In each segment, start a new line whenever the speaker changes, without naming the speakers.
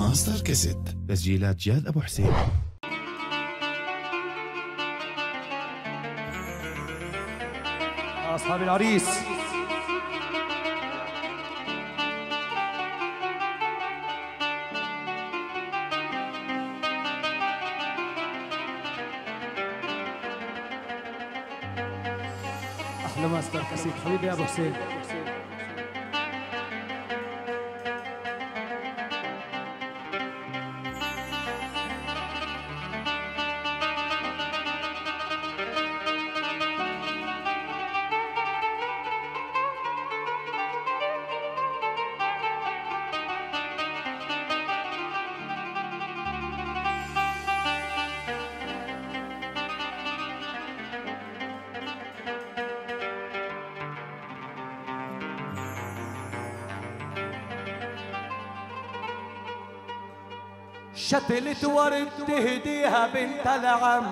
ماستر كاسيت، تسجيلات جاد أبو حسين.
أصحاب العريس أحلى ماستر كاسيت حبيبي يا أبو حسين. شتلت ورد تهديها بنت العم،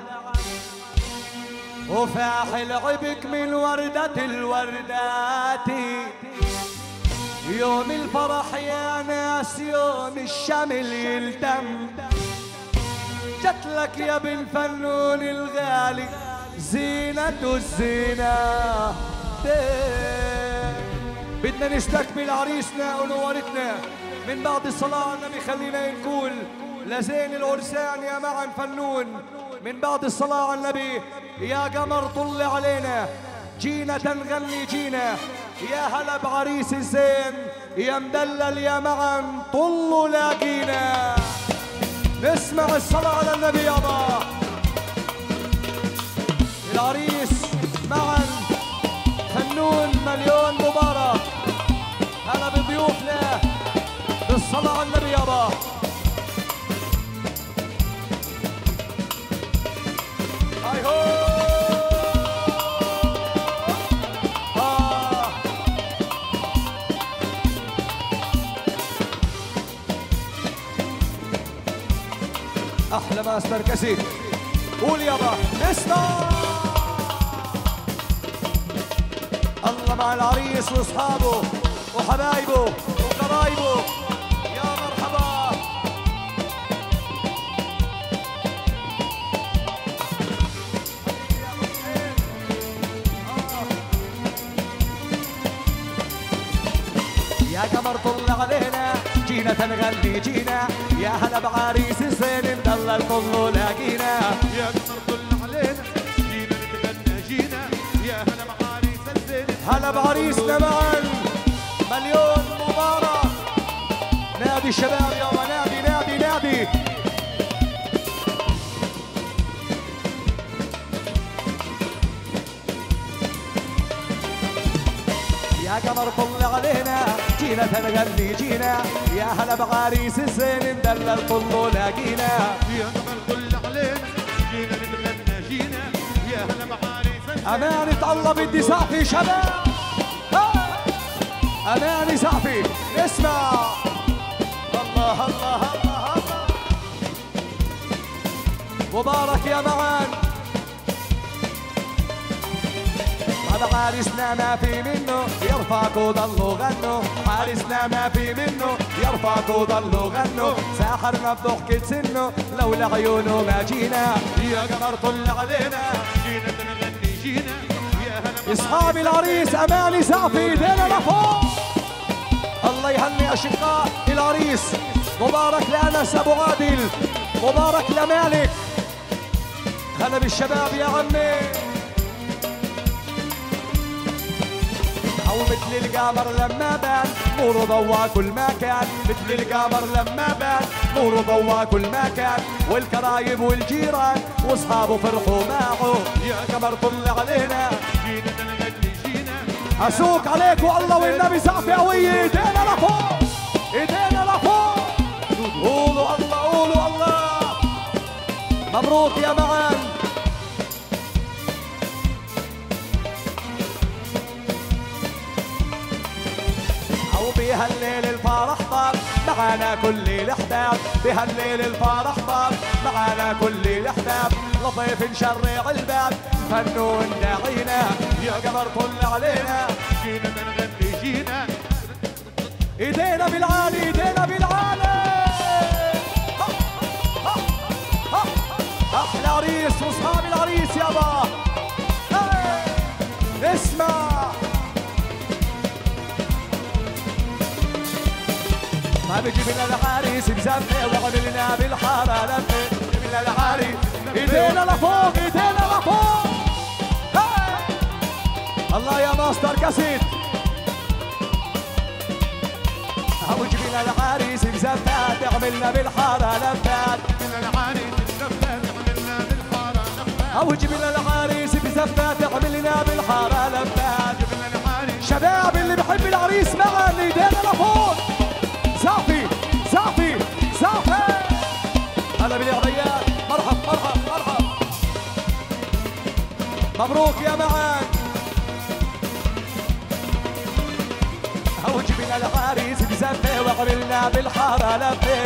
وفاحل عبك من وردة الوردات. يوم الفرح يا ناس يوم الشمل يلتم، جتلك يا بن فنون الغالي زينة الزينة. بدنا نستكمل عريسنا ونورتنا من بعد الصلاة على النبي. خلينا نقول لزين العرسان يا معن فنون من بعد الصلاة على النبي. يا قمر طل علينا، جينا تنغني جينا. يا هلا بعريس الزين، يا مدلل يا معن طلوا لاقينا. نسمع الصلاة على النبي يابا. العريس معن فنون مليون مبارك. هلا بضيوفنا بالصلاة على النبي يابا. هاي هو أحلى ماستر كاسيت. قول يابا نسمع. الله مع العريس واصحابه وحبايبه وقرايبه. يا مرحبا. يا قمر طل علينا، جينا تنغني جينا. يا هلا بعريس الزين مدلل طلوا لاقينا.
يا قمر طل علينا، جينا نتغنى جينا. يا هلا بعريس الزين.
هلا بعريسنا معا مليون مبارك. نادي الشباب يابا، نادي نادي نادي. يا قمر طل علينا، جينا تنغني جينا. يا هلا بعريس الزين مدلل طلوا لاقينا.
يا قمر طل علينا، جينا نتغنى جينا. يا هلا بعريس الزين.
أمانة الله بدي سعفي شباب. أماني سعفي اسمع. الله الله الله الله. مبارك يا معان. هذا عريسنا ما في منه، يرفعك وضلوا غنوا. عريسنا ما في منه، يرفعك وضلوا غنوا. ساحرنا بضحكة سنه، لولا عيونه ما جينا.
يا قمر طل علينا، جينا تنغني جينا. يا هلا
اصحاب العريس أماني سعفي ايدينا لفوق. الله يهني أشقاء العريس. مبارك لأنس أبو عادل، مبارك لمالك. هلا بالشباب يا عمي. أو مثل القمر لما بان نوره ضوى كل مكان. مثل القمر لما بان نوره ضوى كل مكان. والقرايب والجيران واصحابه فرحوا معه.
يا قمر طل علينا، جينا تنغني جينا.
أسوق عليك والله والنبي سعفي قوية. ايدينا لفوق، ايدينا لفوق. قولوا الله، قولوا الله. مبروك يا معان. أو بهالليل الفرح طاب معانا كل الأحباب. بهالليل الفرح طاب معانا كل الأحباب. لطيف نشرع الباب فنون داعينا. يا قمر طل علينا،
جينا تنغني جينا.
ايدينا بالعالي، ايدينا بالعالي. العريس يابا. اسمع ما بيجيب لنا العريس بزفه وعملنا بالحاره لفه. بيجيب لنا العريس ايدينا لفوق ايدينا لفوق. الله يا ماستر كاسيت. وجيب لنا العريس بزفات عملنا بالحاره لفات. وجيب لنا العريس بزفات عملنا بالحاره لفات. شباب اللي بحب العريس معا ايدينا لفوق. صافي صافي صافي. هلا بالعريات. مرحب مرحب مرحب. مبروك يا معان. وجيب لنا العريس بزفه وعملنا بالحاره لفه.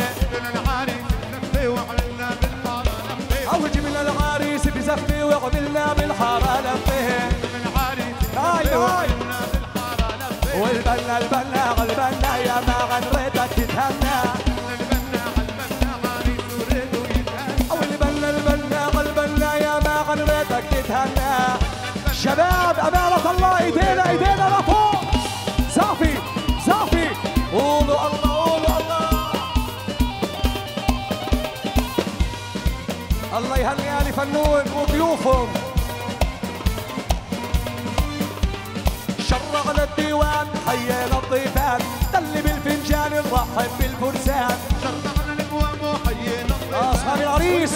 وجيب لنا العريس بزفه وعملنا بالحاره لفه. هاي هاي. والبنا البنا البنا يا معن ريتك تتهنى. والبنا البنا البنا يا معن ريتك تتهنى. شباب أمانة الله ايدينا ايدينا لفوق. صافي صافي. قولوا الله قولوا الله. الله يهني آل فنون وضيوفهم. شرعنا الديوان حيينا الضيفان. دلي بالفنجان نرحب بالفرسان.
شرعنا الابواب وحيينا الضيفان.
اصحاب العريس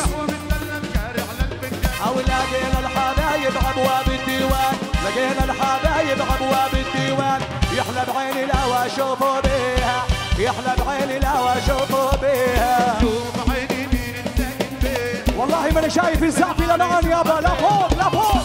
ولقينا الحبايب ابواب الديوان. لقينا الحبايب ابواب الديوان. يحلى بعيني الهوى شوفوا بيها. يحلى بعيني الهوى شوفوا بيها.
شوف عيني مين الساكن بيه.
والله ماني شايف الزعفي لمعان يابا. لا فوق لا فوق.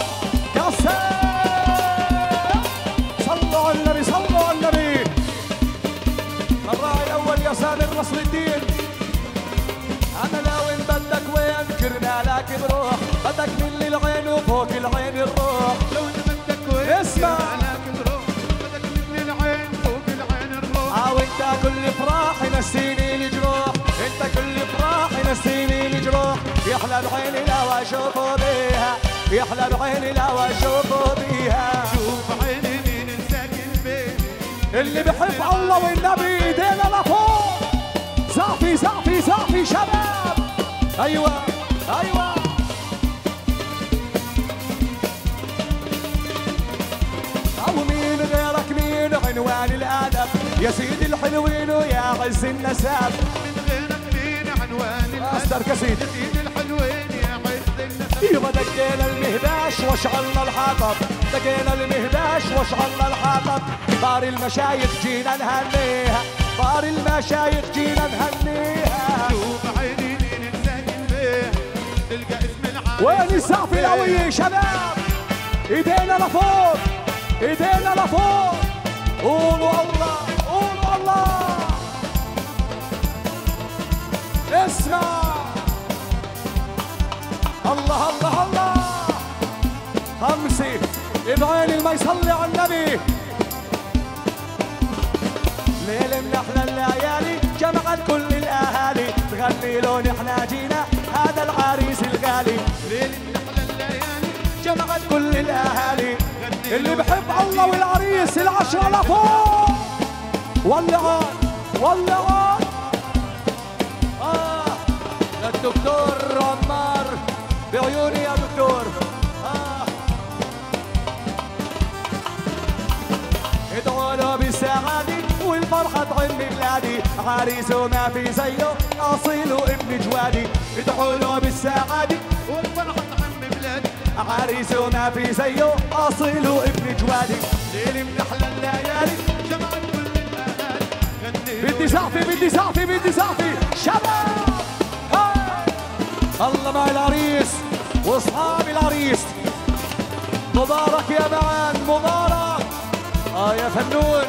صلوا على النبي صلوا على النبي. الراعي الاول يا سامر نصر الدين. انا لا وين بدك وين كرمالك بروح. بدك من العين وفوق العين الروح.
لو بدك وين
اسمع
بدك من العين فوق العين الروح.
وانت كل فراح ينسيني الجروح. انت كل فراح ينسيني الجروح. يحلى بعين الهوى شوفوا بيها. يحلى بعين الهوى شوفوا بيها.
شوف عيني مين الساكن بيه.
اللي بحب الله والنبي ايدينا لفوق. صافي صافي صافي شباب. ايوه ايوه. او مين غيرك مين عنوان الادب. يا سيدي الحلوين ويا عز النسب.
من غيرك مين عنوان الادب.
ماستر كاسيت.
يا سيدي الحلوين يا عز النسب.
ايوه دقينا المهباش واشعلنا الحطب. دقينا المهباش واشعلنا الحطب. بار المشايخ جينا نهنيها. بار المشايخ جينا نهنيها.
شوف عيني مين الساكن بيه. تلقى اسم العالم.
وين الزعفي القوية شباب. ايدينا لفوق ايدينا لفوق. قولوا الله قولوا الله. اسمع الله الله الله. خمسة بعين ما يصلي على النبي. ليل من احلى الليالي جمعت كل الاهالي. تغني له نحنا جينا هذا العريس الغالي.
ليل من احلى الليالي
جمعت كل الاهالي. اللي بحب الله والعريس العشرة لفوق. ولعان ولعان. للدكتور عمار بعيوني يا دكتور. ادعوا له بالسعادة والفرحة تعم بلادي. عريس وما في زيه اصيل وابن جوادي. ادعوا له بالسعادة
والفرحة تعم بلادي.
عريس وما في زيه اصيل وابن جوادي.
ليل من احلى الليالي جمعت كل الاهالي. غني
بدي زعفي بدي زعفي بدي زعفي شباب. الله مع العريس واصحاب العريس. مبارك يا معان مبارك. يا فنون.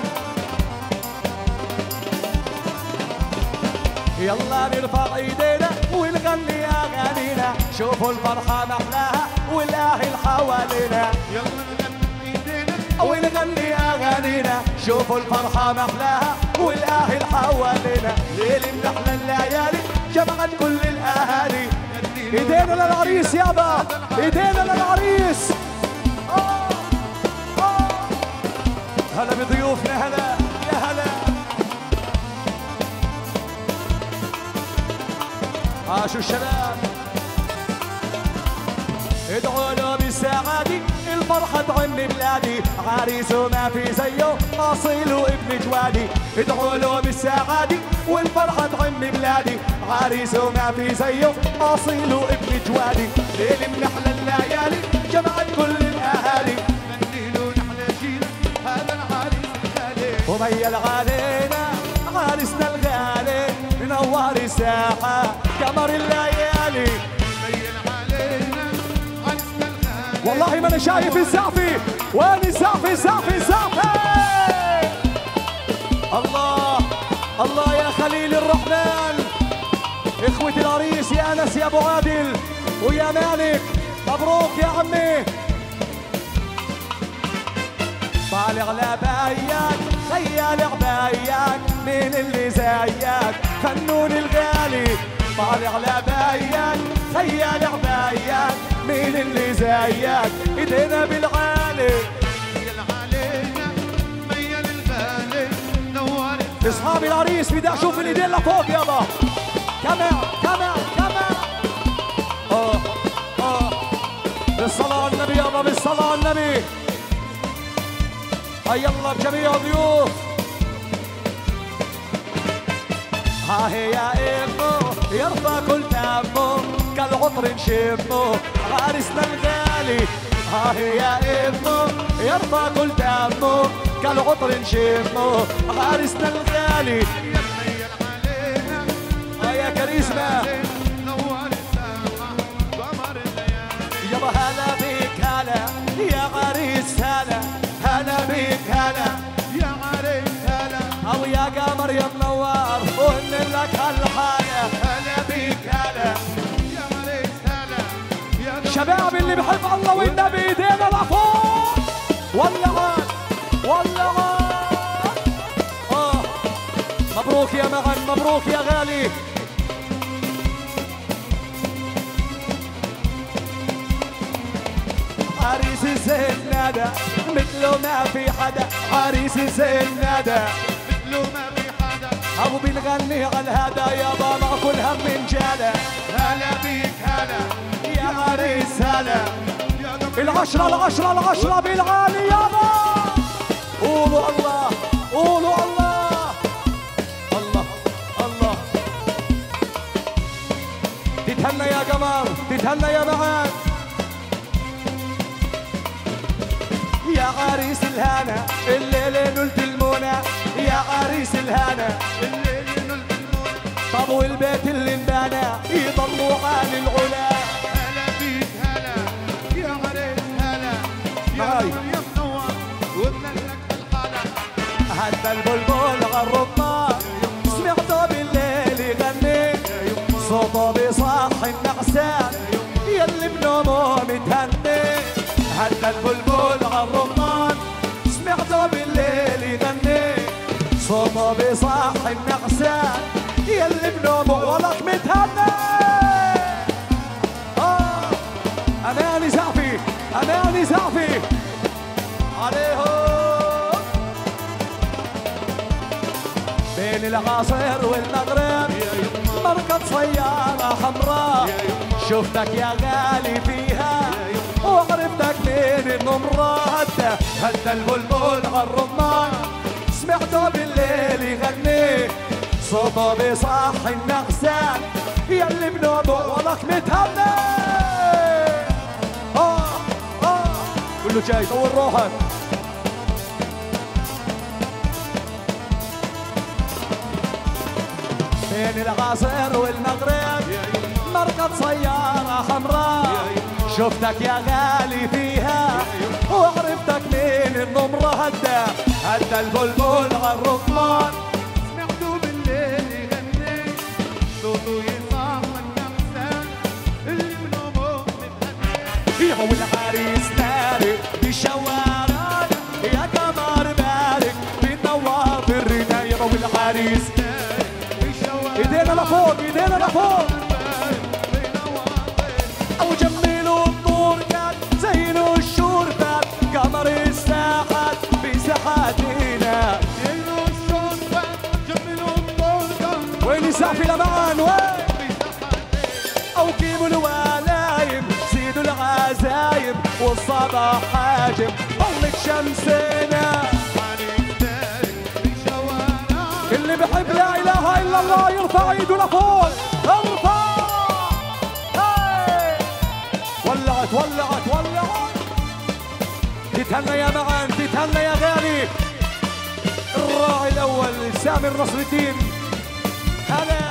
يلا نرفع ايدينا ونغني اغانينا. شوفوا الفرحة محلاها والاهل حوالينا.
يلا نغني ايدينا
ونغني اغانينا. شوفوا الفرحة محلاها والاهل حوالينا. ليل من احلى الليالي جمعت كل الاهالي.
غني
ايدينا للعريس يابا، ايدينا للعريس. هلا بضيوفنا، هلا يا هلا. عاشوا الشباب، ادعوا له بالسعادة، الفرحة تعم بلادي، عريس وما في زيه، اصيل وابن جوادي. ادعوا له بالسعادة والفرحة تعم بلادي، عريس وما في زيه، اصيل وابن جوادي. ليل من احلى الليالي جمعت كل الاهالي،
غنيلو نحلى جيل هذا العريس الغالي.
وميل علينا عريسنا الغالي، منور الساحة قمر الليالي. والله ما انا شايف الزعفي، وين الزعفي الزعفي الزعفي؟ الله الله يا خليل الرحمن. اخوة العريس يا انس يا ابو عادل ويا مالك، مبروك يا عمي. طالع لبيك خيال عبايك، مين اللي زيك فنون الغالي. طالع لبيك خيال عبايك، مين اللي زيك ايدينا بالعالي.
ميل علينا ميل الغالي نور.
اصحاب العريس بدي اشوف الايدين لفوق يابا. كمان كمان كمان. بالصلاة على النبي يابا، بالصلاة على النبي. هيا الله بجميع الضيوف. ها هي يا امه يرضى كل دمه، كالعطر نشمه عريسنا الغالي. ها هي يا امه يرضى كل دمه، كالعطر نشمه عريسنا الغالي.
ميل علينا
يا كاريزما
نور الساحة قمر الليالي.
يابا هلا بيك هلا يا عريس، هلا هلا بيك هلا
يا عريس هلا،
او يا قمر يا منور، وان لك هالحالة. هلا بيك هلا
يا عريس هلا، يا
شباب اللي بحب الله والنبي ايدينا لفوق. ولعت ولعت. مبروك يا مغن، مبروك يا غالي. عريس الزين نادى مثله ما في حدا، عريس الزين نادى
مثله ما في حدا.
ابو بنغني على الهدى يابا مع كل هم من جاله.
هلا بيك هلا
يا عريس هلا.
يا قمر.
العشرة العشرة العشرة بالعالي يابا. قولوا الله قولوا الله الله الله. تتهنى يا قمر، تتهنى يا معان. يا عريس الهنا الليلة نلت المنى، يا عريس الهنا
الليل نلت المنى.
طب والبيت اللي انبنى يضلوا عالي العلا.
هلا بيك هلا يا عريس هلا، يا
معاي.
قمر يا منور ومنلك الحالة.
هدى البلبل غالرمان، سمعته بالليل يغني، صوته بيصحي النعسان يلي بنومه متهني. هدى البلبل غالرمان، سمعته بالليل يغني، صوته بيصحي النعسان يلي بنومه ولك متهني. اماني زعفي اماني زعفي عليهم. بين العصر والمغرب مركب سيارة حمراء، شفتك يا غالي فيها وعرفتك من النمرة. هدى البلبل عالرمان، سمعته بالليل يغني، صوته بيصحي النعسان يلي بنومه ولك متهني. كله جاي طول روحك. بين العصر والمغرب مركب سيارة حمراء، شفتك يا غالي فيها وعرفتك من النمرة. هدى البلبل عالرمان،
سمعته بالليل يغني، صوته يصحي النعسان اللي بنومه متهني.
هو العريس ناري بالشوارع، يا قمر بارك بتنور في الرناية. هو العريس ايدينا لفوق ايدينا لفوق. حاجب طلت شمسنا. اللي بحب لا اله الا الله يرفع ايده لفوق. ارفع. ولعت ولعت ولعت. تتهنى يا معن، تتهنى يا غالي. الراعي الاول سامي نصر الدين. هلا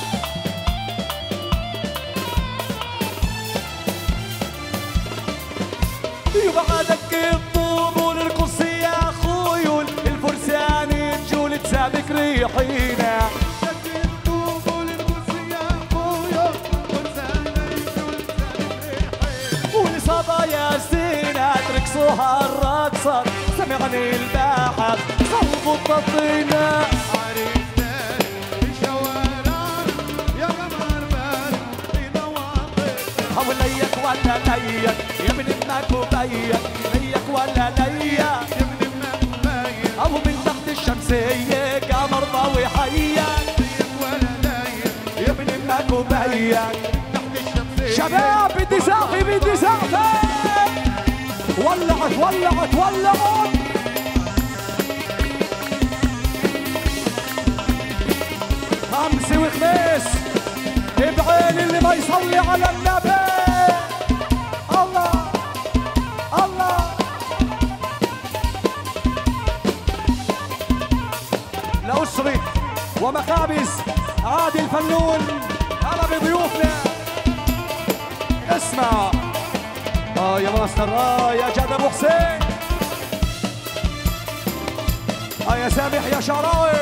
يبعدك الطوب ونرقص يا اخوي، الفرسان الجول تسابق ريحينا. والصبايا زينة ترقصوها الرقصة، سمعني الباحر صلبوا الطينة. ليك ولا ليك يا ابن امك وبيك، ليك ولا ليك يا ابن امك وبيك، او من تحت الشمسيه قمر ضوي حيك. ليك ولا ليك يا ابن امك وبيك تحت الشمسيه. شباب بدي ساقي بدي ساقي. ولعت ولعت ولعت. خمسة وخميس بعين اللي ما يصلي على النبي. لأسرة ومخابز عادل الفنون. هلا بضيوفنا. اسمع يا ماستر يا جاد ابو حسين. يا سامح يا شعراوي.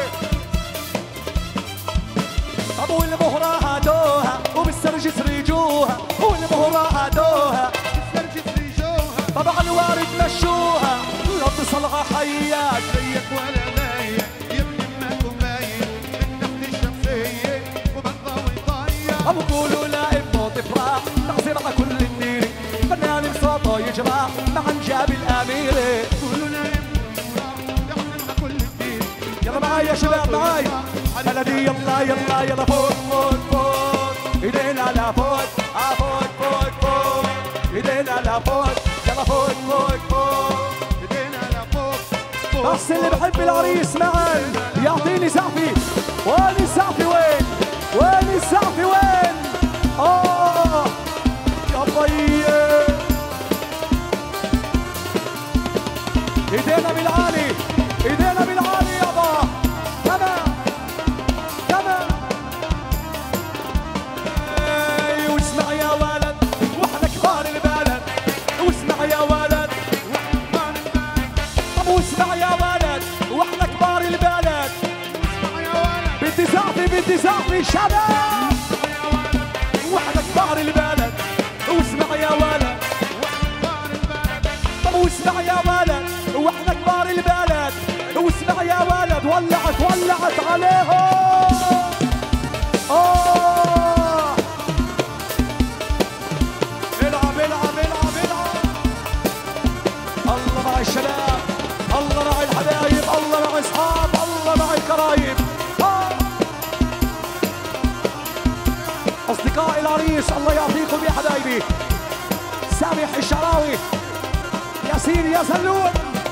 طب والمهرة هاتوها وبالسرجس ريجوها، والمهرة هاتوها بالسرجس ريجوها. طبعا وارد مشوها رب صلغة حياك. ليك ولا ليك يا ابن امك وبيك من تحت الشمسية وبالضوي ضيق. ابو قولوا لا ابنه تفرح تعصير على كل الدير، فنان بصوته يجرح مع جاب الاميرة. قولوا لا ابنه تفرح تعصير على كل الدير. يلا معاي يا شباب معاي بلدي. يلا يلا يلا فوق فوق فوق ايدينا لا فوق. فوق فوق فوق ايدينا لا فوق. يلا فوق فوق فوق ايدينا لا فوق. بس اللي بحب العريس معا يعطيني سقفي. وين السقفي وين؟ وين السقفي وين؟ يا طيب ايدينا بالعالي ايدينا بالعالي يابا. تمام تمام. واسمع يا ولد واحنا كبار البلد. واسمع يا ولد طب واسمع يا ولد واحنا كبار البلد. بدي سقفي بدي سقفي شباب. واحنا كبار البلد. واسمع يا ولد طب واسمع يا ولد واحنا كبار البلد. واسمع يا ولد ولعت ولعت عليهم. العب العب العب العب. الله مع الشباب، الله مع الحبايب، الله مع اصحاب، الله مع القرايب. اصدقاء العريس الله يعطيكم يا حبايبي. سامح الشعراوي، ياسين يا سلون.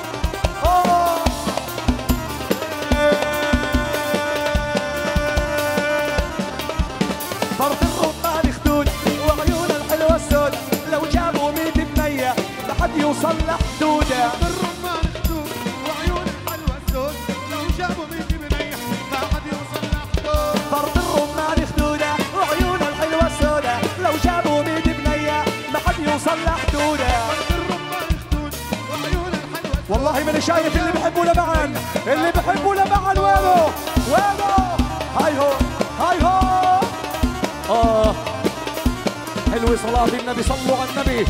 فرط الرمان خدود وعيون الحلوة السود، لو جابوا 100 بنية ما حد يوصل لحدوده. الرمان خدود وعيون الحلوة السود، لو جابوا 100 بنية ما حد يوصل لحدوده. فرط الرمان خدوده وعيون الحلوة السودة، لو جابوا 100 بنية ما حد يوصل لحدوده. والله ماني شايف اللي بحبوا لمعن، اللي بحبوا لمعن وينه؟ وينه؟ هاي هو هاي هو. حلوة صلاة النبي، صلوا على النبي.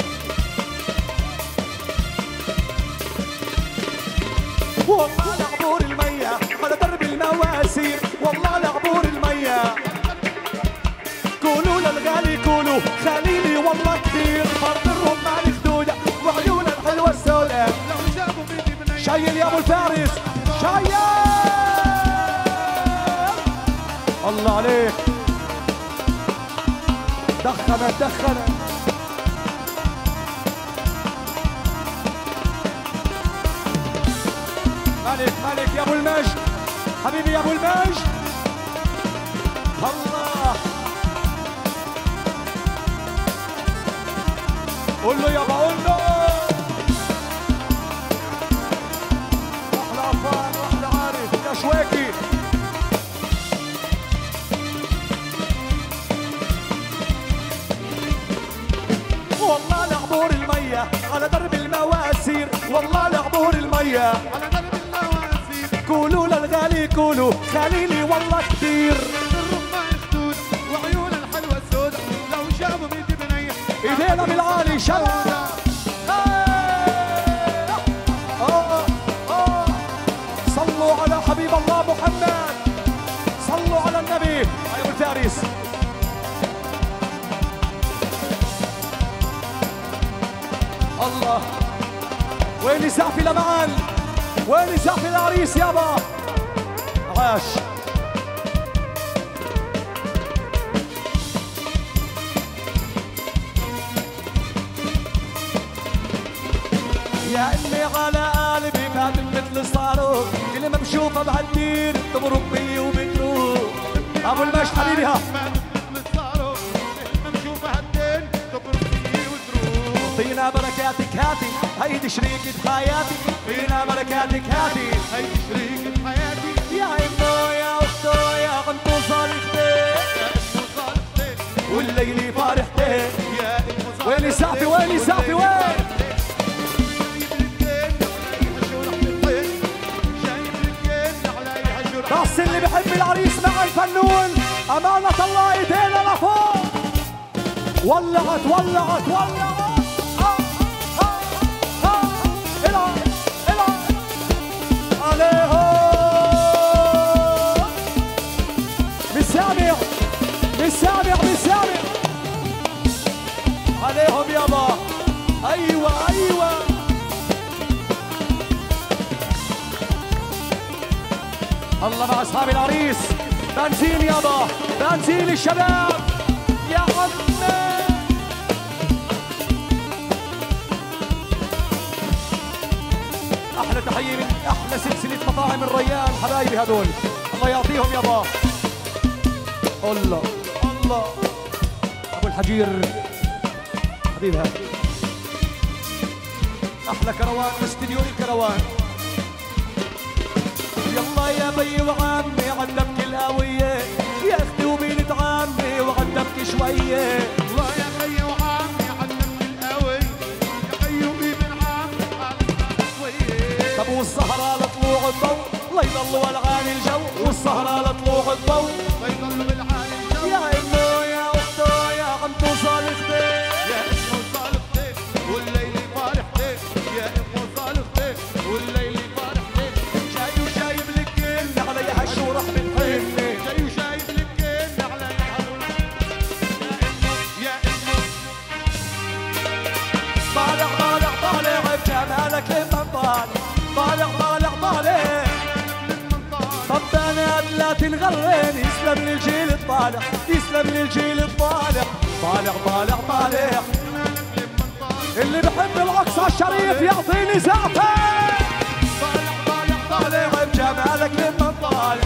والله لعبور المية على درب المواسير، والله لعبور المية. قولوا للغالي قولوا خليلي والله كثير. فرد الرمان خدودة وعيون الحلوة السوداء، شايل يا ابو الفارس شايل. الله عليك. دخنت دخنت. ملك ملك يا ابو المجد، حبيبي يا ابو المجد. الله قول له يابا قول له. احلى عفان واحلى عارف يا شواكي. والله لعبور المية على درب المواسير، والله لعبور المية
على درب المواسير.
قولوا للغالي قولوا خليلي والله كتير.
الرمة خدود وعيون الحلوة السود، لو شافوا بنت بنية
ايدينا بالعالي شرع. صلوا على حبيب الله محمد، صلوا على النبي. ايوه الفارس. الله وين زعفي لمعان، وين زعفي العريس يابا. عاش يا امي على قلبي فاتن مثل صاروخ، كل ما بشوفها بهالدير تمرق بي وبتروح. ابو المجد حبيبي ها فينا بركاتك هاتي، هيدي شريكة حياتي. فينا بركاتك هاتي،
هيدي شريكة حياتي.
يا امو يا اختو يا غنطو صالحتي،
يا امو صالحتي
والليلي فرحتي.
يا امو صالحتي.
ويلي سعفي ويلي سعفي وين. بس اللي بحب العريس مع الفنون أمانة الله ايدينا لفوق. ولعت ولعت ولعت. العب العب عليهم. مش سامع مش سامع مش سامع عليهم يابا. ايوه ايوه الله مع اصحاب العريس. بنزين يابا بنزين الشباب يا عمي. احلى تحيه من احلى سلسله مطاعم الريان حبايبي هدول، الله يعطيهم يابا. الله الله ابو الحجير حبيبي هذا احلى كروان واستديو الكروان. يلا يا بي وعمي عالدبك القوية، يا اختي وبينت عمي وعالدبك شوية.
الله يا خي وعمي عالدبك القوي، يا خي وبين عمي عالدبك شوية.
طب والسهرة لطلوع الضوء لا يضل ولعان الجو، والسهرة لطلوع الضوء
لا يضل بالعالي الجو.
يا امو يا اختو يا عمتو صالحتي،
يا امو صالحتي والليل فرحتي. يا امو صالحتي والليل فرحتي.
جاي وجايب لك كل علي هالشو رح بتحبني.
جاي وجايب لك كل علي يا امو.
طالع طالع طالع بجمالك لمن طالع، طالع طالع طالع. طب بنات لا تنغرين، يسلم لي الجيل الطالع، يسلم لي الجيل الطالع. طالع طالع طالع اللي بحب العكس الشريف يعطيني زعفه. طالع طالع طالع بجمالك لمن طالع.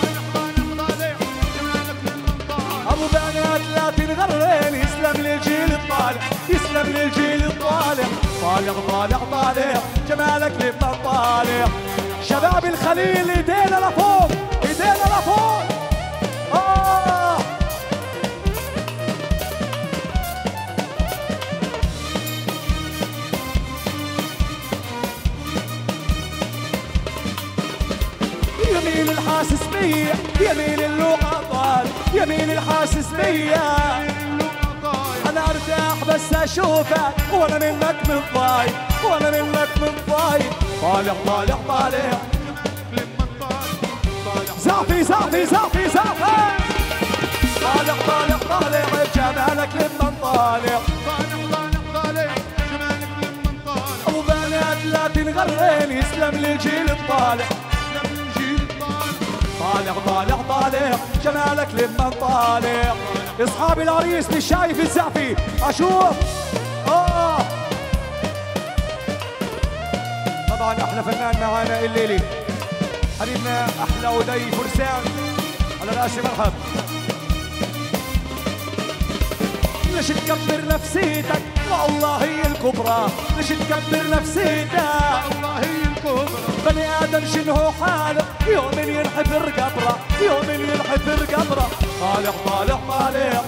ابو بنات لا تنغرين، يسلم لي الجيل الطالع، يسلم لي الجيل الطالع. طالع طالع طالع جمالك لمن طالع. شباب الخليل ايدينا لفوق ايدينا لفوق. يمين الحاسس بيا يمين اللوقة طال، يمين الحاسس بيا. انا ارتاح بس اشوفك وانا منك متضايق، وانا منك متضايق. طالع طالع طالع زعفي زعفي زعفي زعفي. طالع طالع طالع بجمالك لمن طالع. ابو بنات لا تنغرين، يسلم لي الجيل الطالع. طالع طالع طالع جمالك لمن طالع. اصحاب العريس مش شايف الزعفي اشوف. طبعا احلى فنان معانا الليلي حبيبنا احلى ودي فرسان على راسي مرحب. ليش تكبر نفسيتك والله هي الكبرى، ليش تكبر نفسيتك
والله هي الكبرى.
بني ادم شنو حاله يوم ينحفر قبره، يوم ينحفر قبره. طالع طالع طالع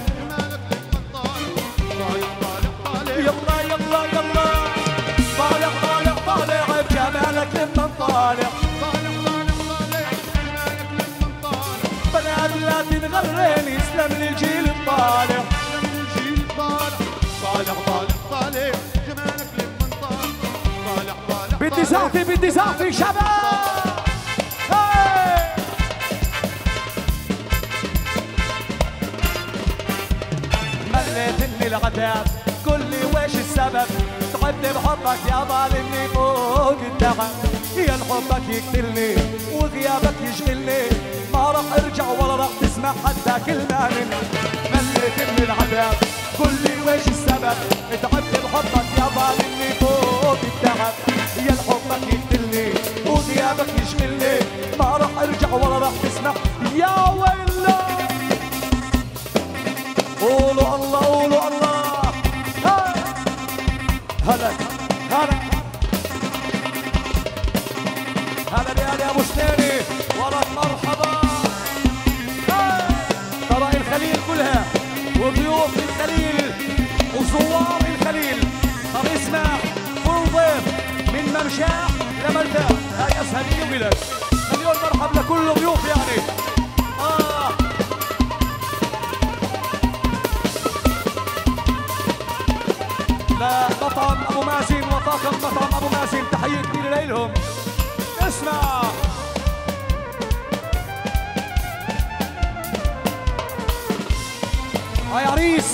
يلا يلا يلا طالع طالع طالع بجمالك لمن طالع. بنات لا تنغرين يسلم للجيل الطالع.
طالع طالع طالع جمالك لمن طالع. طالع طالع
بدي زعفي بدي زعفي شباب. مليتني العتاب قل لي ويش السبب، تعبت بحبك يا ظالمني فوق التعب. يا حبك يقتلني وغيابك يشغلني، ما راح ارجع ولا راح تسمع حتى كلمة مني. مليتني العتاب قل لي ويش السبب، تعبت بحبك يا ظالمني فوق التعب. يا حبك يقتلني وغيابك يشغلني، ما راح ارجع ولا راح تسمع. يا ويلي قولوا الله قولوا الله. هلا هلا هلا بيا ابو سنيني ورا مرحبا. ترى الخليل كلها وضيوف الخليل وزوار الخليل، طب اسمع كل ضيف من ممشاح لملتاح هاي اسهل يوملك. مليون مرحب لكل ضيوف يعني. مطعم ابو مازن وطاقم مطعم ابو مازن تحيه كبيره لهم. اسمع يا عريس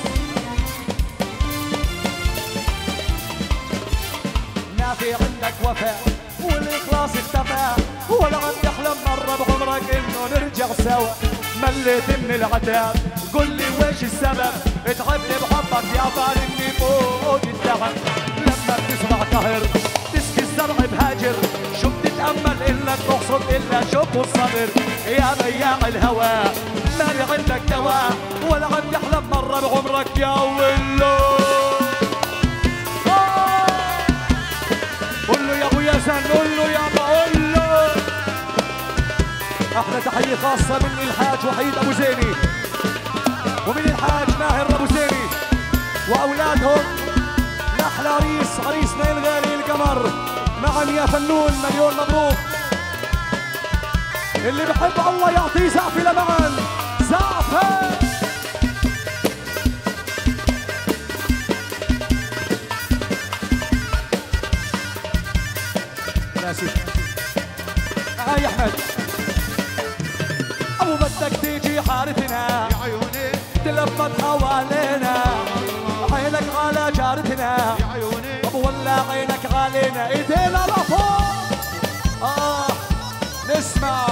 نافي عندك وفاء والاخلاص اختفى، ولا عم تحلم مره بعمرك انه نرجع سوا. مليت من العتاب قل لي ويش السبب، تعبت بحبك يا ظالمني فوق التعب. لما بتسمع قهر تسقي الزرع بهاجر، شو بتتأمل إلا تقصد إلا شوف الصبر. يا بياع الهوى مالي عندك دواء، ولا عم تحلم مرة بعمرك يا ولو. قول له يا ابو ياسن قول له يا ابو قول له. احلى تحية خاصة من الحاج وحيد ابو زيني ومن الحاج ماهر ابو زيني واولادهم لاحلى عريس عريسنا الغالي القمر. معا يا فنون مليون مبروك. اللي بحب الله يعطيه زعفي لمعن زعفه. ناسي يا احمد ابو بدك تيجي حارتنا
يا عيوني
تلفت حوالينا، عينك على جارتنا
يا عيوني
ابو ولا عينك علينا. ايدينا لفوق نسمع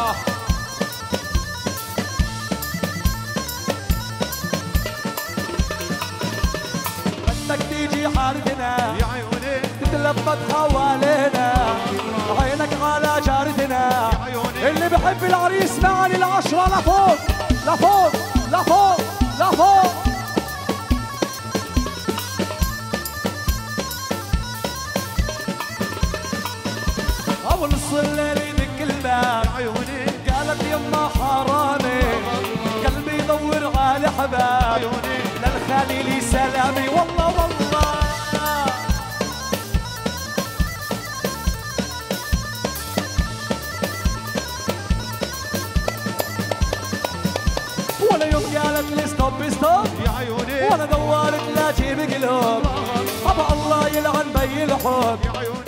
بدك تيجي حارتنا
يا عيوني
تتلفت حوالينا، عينك على جارتنا. اللي بحب العريس معن العشرة لفوق لفوق لفوق لفوق. أول نص الليل يدق الباب
يا عيوني
قالت يما حرامي قلبي يدور على حباب للخليل سلامي. والله والله ولا يوم قالت لي ستوب ستوب
يا عيوني
ولا دورت لا جيب قلوب. ابا الله يلعن بي الحب
يا عيوني